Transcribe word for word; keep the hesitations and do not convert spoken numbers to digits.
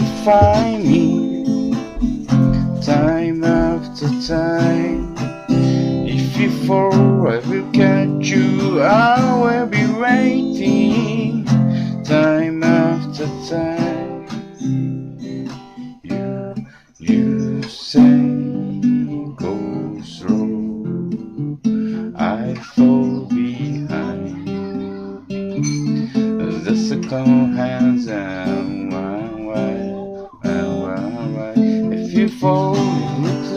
find me time after time. If you fall, I will catch you. I will be waiting time after time. You, you say go slow, I fall behind. The second hands and one way, one way. If you fall, you look